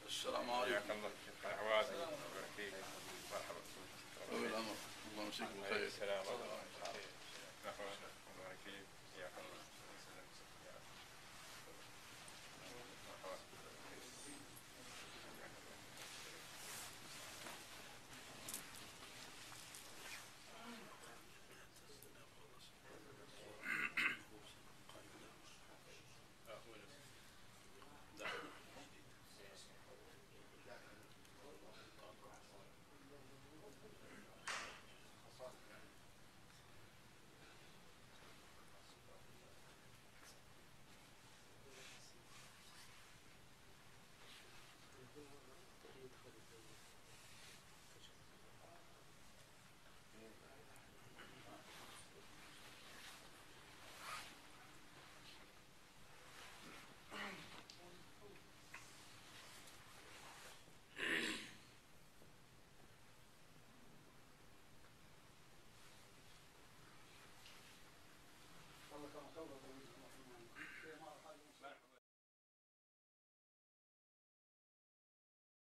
السلام عليكم. حياك الله شيخ عواد، الله يبارك فيك. مرحبا. طول العمر، الله يمسيك بالخير. السلام عليكم.